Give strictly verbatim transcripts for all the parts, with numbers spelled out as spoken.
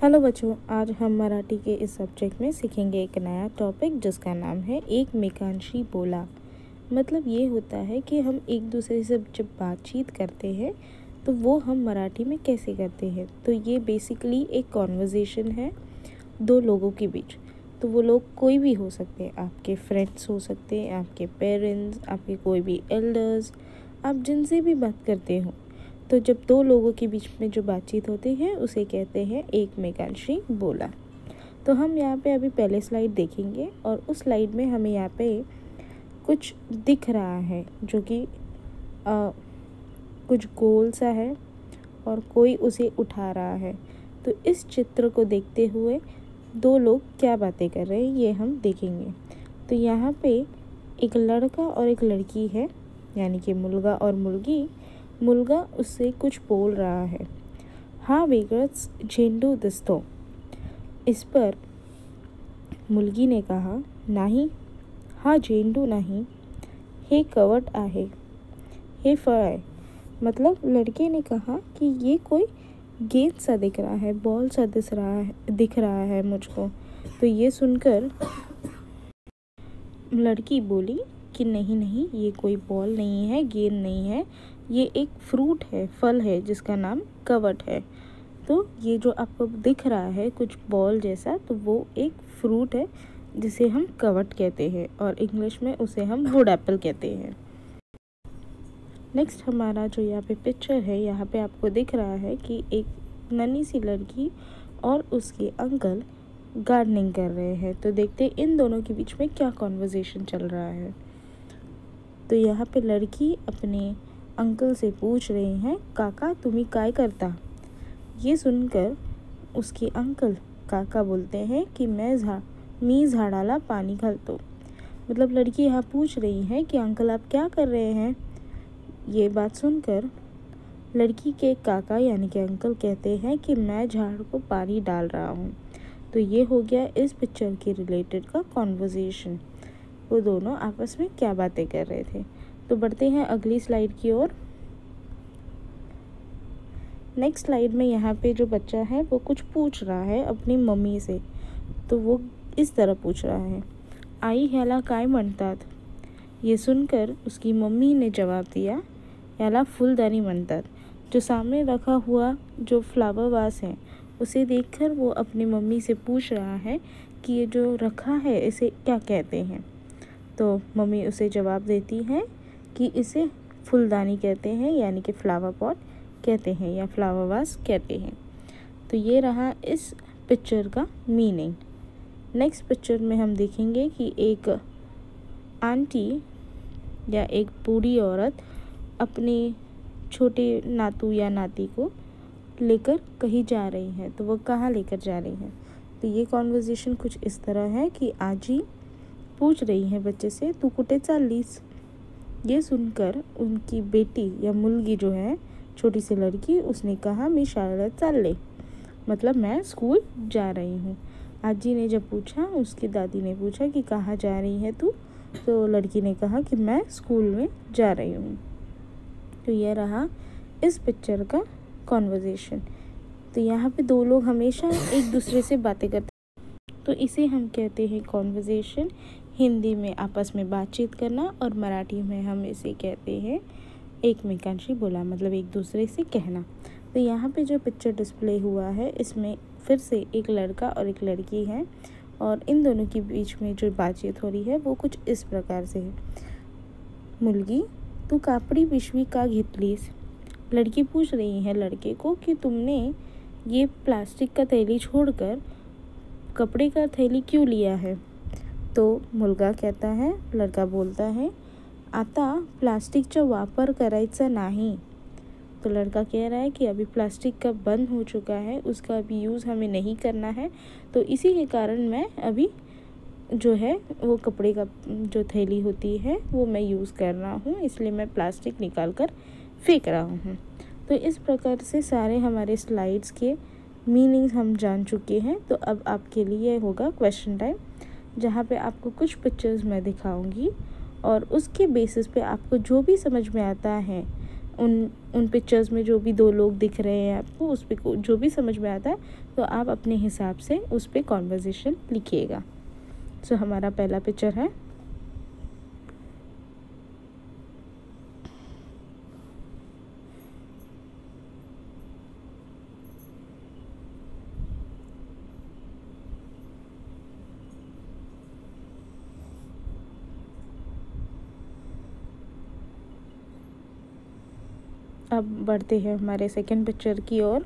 Hello बच्चों, आज हम मराठी के इस सब्जेक्ट में सीखेंगे एक नया टॉपिक जिसका नाम है एकमेकांशी बोला। मतलब ये होता है कि हम एक दूसरे से जब बातचीत करते हैं तो वो हम मराठी में कैसे करते हैं। तो ये बेसिकली एक कॉन्वर्जेशन है दो लोगों के बीच। तो वो लोग कोई भी हो सकते हैं, आपके फ्रेंड्स हो सकते हैं, आपके पेरेंट्स, आपके कोई भी एल्डर्स, आप जिनसे भी बात करते हो। तो जब दो लोगों के बीच में जो बातचीत होती है उसे कहते हैं एकमेकांशी बोला। तो हम यहाँ पे अभी पहले स्लाइड देखेंगे और उस स्लाइड में हमें यहाँ पे कुछ दिख रहा है जो कि कुछ गोल सा है और कोई उसे उठा रहा है। तो इस चित्र को देखते हुए दो लोग क्या बातें कर रहे हैं ये हम देखेंगे। तो यहाँ पे एक लड़का और एक लड़की है, यानी कि मुलगा और मुलगी। मुलगा उससे कुछ बोल रहा है, हा वेगळंच झेंडू दिसतो। इस पर मुलगी ने कहा, नाही, हा झेंडू नहीं, हे कवट आहे, हे फळ आहे। मतलब लड़के ने कहा कि ये कोई गेंद सा दिख रहा है, बॉल सा दिख रहा है दिख रहा है मुझको। तो ये सुनकर लड़की बोली कि नहीं नहीं, ये कोई बॉल नहीं है, गेंद नहीं है, ये एक फ्रूट है, फल है जिसका नाम कवट है। तो ये जो आपको दिख रहा है कुछ बॉल जैसा, तो वो एक फ्रूट है जिसे हम कवट कहते हैं और इंग्लिश में उसे हम वुड एप्पल कहते हैं। नेक्स्ट हमारा जो यहाँ पे पिक्चर है, यहाँ पे आपको दिख रहा है कि एक नन्ही सी लड़की और उसके अंकल गार्डनिंग कर रहे हैं। तो देखते हैं इन दोनों के बीच में क्या कॉन्वर्जेशन चल रहा है। तो यहाँ पे लड़की अपने अंकल से पूछ रही हैं, काका तुम्ही काय करता। ये सुनकर उसके अंकल काका बोलते हैं कि मैं झा मी झाडाला पानी घालतो। मतलब लड़की यहाँ पूछ रही है कि अंकल आप क्या कर रहे हैं। ये बात सुनकर लड़की के काका यानी कि अंकल कहते हैं कि मैं झाड़ को पानी डाल रहा हूँ। तो ये हो गया इस पिक्चर के रिलेटेड का कॉन्वर्जेशन। वो दोनों आपस में क्या बातें कर रहे थे। तो बढ़ते हैं अगली स्लाइड की ओर। नेक्स्ट स्लाइड में यहाँ पे जो बच्चा है वो कुछ पूछ रहा है अपनी मम्मी से। तो वो इस तरह पूछ रहा है, आई ह्याला काय म्हणतात। ये सुनकर उसकी मम्मी ने जवाब दिया, ह्याला फूलदानी म्हणतात। जो सामने रखा हुआ जो फ्लावर वास है उसे देखकर वो अपनी मम्मी से पूछ रहा है कि ये जो रखा है इसे क्या कहते हैं। तो मम्मी उसे जवाब देती है कि इसे फूलदानी कहते हैं, यानी कि फ्लावर पॉट कहते हैं या फ्लावर वास कहते हैं। तो ये रहा इस पिक्चर का मीनिंग। नेक्स्ट पिक्चर में हम देखेंगे कि एक आंटी या एक बूढ़ी औरत अपने छोटे नातू या नाती को लेकर कहीं जा रही है। तो वो कहाँ लेकर जा रही है। तो ये कॉन्वर्जेशन कुछ इस तरह है कि आजी पूछ रही है बच्चे से, तू कुठे चाललीस। ये सुनकर उनकी बेटी या मुलगी जो है, छोटी सी लड़की, उसने कहा मैं शाळेत चालले। मतलब मैं स्कूल जा रही हूँ। आजी ने जब पूछा, उसकी दादी ने पूछा कि कहाँ जा रही है तू, तो लड़की ने कहा कि मैं स्कूल में जा रही हूँ। तो यह रहा इस पिक्चर का कॉन्वर्जेशन। तो यहाँ पे दो लोग हमेशा एक दूसरे से बातें करते हैं, तो इसे हम कहते हैं कॉन्वर्जेशन। हिंदी में आपस में बातचीत करना और मराठी में हम इसे कहते हैं एकमेकांशी बोला, मतलब एक दूसरे से कहना। तो यहाँ पे जो पिक्चर डिस्प्ले हुआ है इसमें फिर से एक लड़का और एक लड़की है और इन दोनों के बीच में जो बातचीत हो रही है वो कुछ इस प्रकार से है। मुलगी, तू कापडी पिशवी का घेतलीस। लड़की पूछ रही है लड़के को कि तुमने ये प्लास्टिक का थैली छोड़कर कपड़े का थैली क्यों लिया है। तो मुलगा कहता है, लड़का बोलता है, आता प्लास्टिकचा वापर करायचा नाही। तो लड़का कह रहा है कि अभी प्लास्टिक का बंद हो चुका है, उसका अभी यूज़ हमें नहीं करना है। तो इसी के कारण मैं अभी जो है वो कपड़े का जो थैली होती है वो मैं यूज़ कर रहा हूँ, इसलिए मैं प्लास्टिक निकाल कर फेंक रहा हूँ। तो इस प्रकार से सारे हमारे स्लाइड्स के मीनिंग्स हम जान चुके हैं। तो अब आपके लिए होगा क्वेश्चन टाइम, जहाँ पे आपको कुछ पिक्चर्स मैं दिखाऊंगी और उसके बेसिस पे आपको जो भी समझ में आता है उन उन पिक्चर्स में जो भी दो लोग दिख रहे हैं आपको, उस पर जो भी समझ में आता है तो आप अपने हिसाब से उस पर कॉन्वर्जेशन लिखिएगा। सो हमारा पहला पिक्चर है, अब बढ़ते हैं हमारे सेकंड पिक्चर की ओर।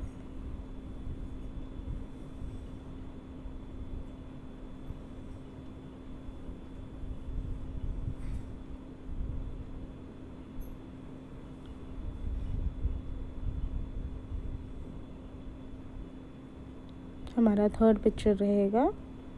हमारा थर्ड पिक्चर रहेगा,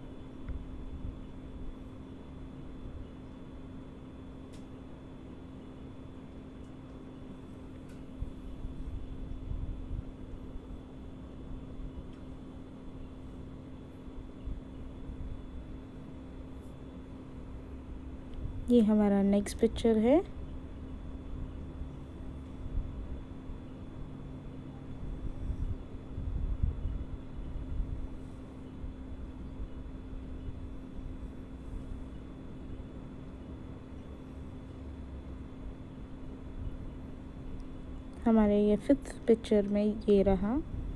ये हमारा नेक्स्ट पिक्चर है। हमारे ये फिफ्थ पिक्चर में ये रहा।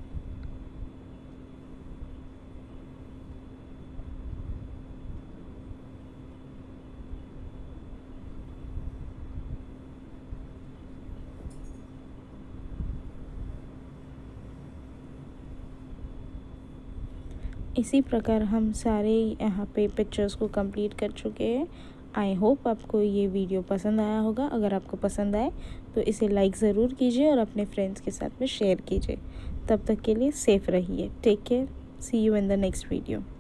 इसी प्रकार हम सारे यहाँ पे पिक्चर्स को कंप्लीट कर चुके हैं। आई होप आपको ये वीडियो पसंद आया होगा। अगर आपको पसंद आए तो इसे लाइक ज़रूर कीजिए और अपने फ्रेंड्स के साथ में शेयर कीजिए। तब तक के लिए सेफ़ रहिए। Take care, see you in the next video.